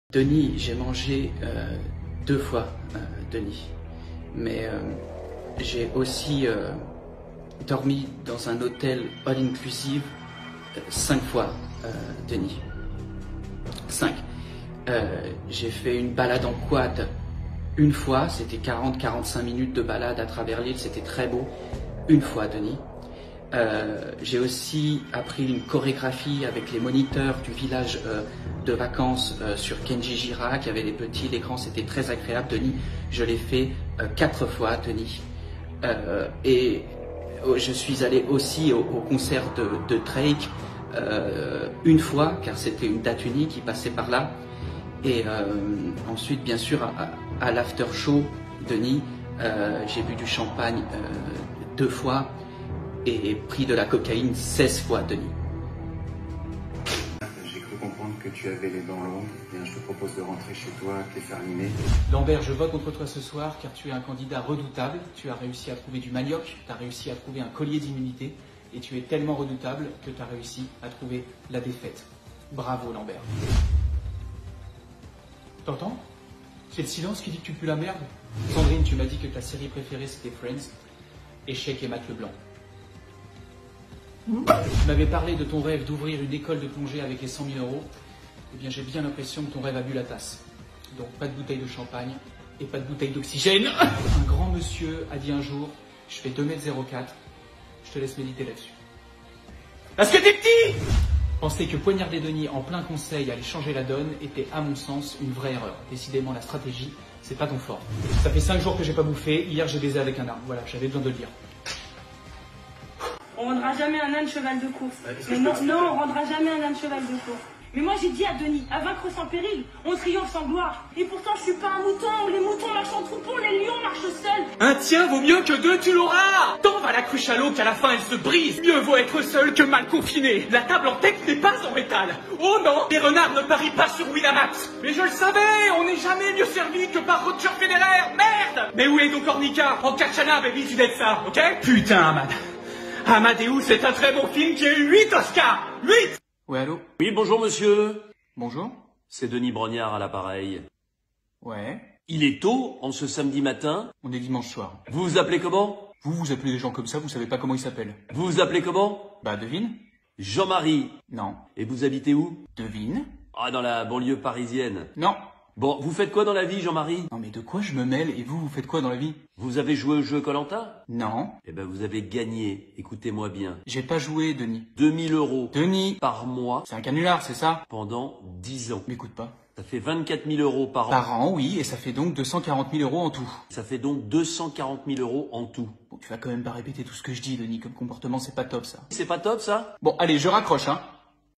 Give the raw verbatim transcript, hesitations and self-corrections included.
Denis, j'ai mangé euh, deux fois, euh, Denis, mais euh, j'ai aussi euh, dormi dans un hôtel all-inclusive euh, cinq fois, euh, Denis. Cinq. Euh, j'ai fait une balade en quad une fois, c'était quarante à quarante-cinq minutes de balade à travers l'île, c'était très beau, une fois, Denis. Euh, j'ai aussi appris une chorégraphie avec les moniteurs du village euh, de vacances euh, sur Kenji-Jira, qui avait les petits, les grands, c'était très agréable, Denis. Je l'ai fait euh, quatre fois, Denis. Euh, et euh, je suis allé aussi au, au concert de, de Drake euh, une fois, car c'était une date unique, il passait par là. Et euh, ensuite, bien sûr, à, à l'after show, Denis, euh, j'ai bu du champagne euh, deux fois. Et pris de la cocaïne seize fois, Denis. J'ai cru comprendre que tu avais les dents longues. Bien, je te propose de rentrer chez toi, te les faire limer. Lambert, je vote contre toi ce soir car tu es un candidat redoutable. Tu as réussi à trouver du manioc, tu as réussi à trouver un collier d'immunité et tu es tellement redoutable que tu as réussi à trouver la défaite. Bravo, Lambert. T'entends? C'est le silence qui dit que tu pues la merde. Sandrine, tu m'as dit que ta série préférée c'était Friends. Échec et Matt Leblanc. Tu m'avais parlé de ton rêve d'ouvrir une école de plongée avec les cent mille euros. Eh bien, j'ai bien l'impression que ton rêve a bu la tasse. Donc, pas de bouteille de champagne et pas de bouteille d'oxygène. Un grand monsieur a dit un jour, je fais deux mètres zéro quatre. Je te laisse méditer là-dessus. Parce que t'es petit! Penser que poignarder Denis en plein conseil allait changer la donne était, à mon sens, une vraie erreur. Décidément, la stratégie, c'est pas ton fort. Ça fait cinq jours que j'ai pas bouffé. Hier, j'ai baisé avec un arbre. Voilà, j'avais besoin de le dire. On rendra jamais un âne cheval de course. Mais non, non, on rendra jamais un âne cheval de course. Mais moi j'ai dit à Denis, à vaincre sans péril, on triomphe sans gloire. Et pourtant je suis pas un mouton, les moutons marchent en troupeau, les lions marchent seuls. Un tien vaut mieux que deux, tu l'auras. Tant va la cruche à l'eau qu'à la fin elle se brise. Mieux vaut être seul que mal confiné. La table en tête n'est pas en métal. Oh non, les renards ne parient pas sur Winamax. Mais je le savais, on n'est jamais mieux servi que par Roger Federer. Merde. Mais où est donc Ornica? En Kachana, baby, tu d'être ça, ok? Putain, Amad. Amadeus, c'est un très bon film qui a eu huit Oscars. huit. Ouais, allô? Oui, bonjour monsieur. Bonjour? C'est Denis Brognard à l'appareil. Ouais. Il est tôt, en ce samedi matin. On est dimanche soir. Vous vous appelez comment? Vous, vous appelez des gens comme ça, vous savez pas comment ils s'appellent. Vous vous appelez comment? Bah, devine? Jean-Marie. Non. Et vous habitez où? Devine? Ah, dans la banlieue parisienne. Non. Bon, vous faites quoi dans la vie, Jean-Marie? Non, mais de quoi je me mêle? Et vous, vous faites quoi dans la vie? Vous avez joué au jeu Koh-Lanta? Non. Eh ben, vous avez gagné. Écoutez-moi bien. J'ai pas joué, Denis. deux mille euros. Denis! Par mois. C'est un canular, c'est ça? Pendant dix ans. M'écoute pas. Ça fait vingt-quatre mille euros par an. Par an, oui, et ça fait donc deux cent quarante mille euros en tout. Ça fait donc deux cent quarante mille euros en tout. Bon, tu vas quand même pas répéter tout ce que je dis, Denis, comme comportement, c'est pas top, ça. C'est pas top, ça? Bon, allez, je raccroche, hein.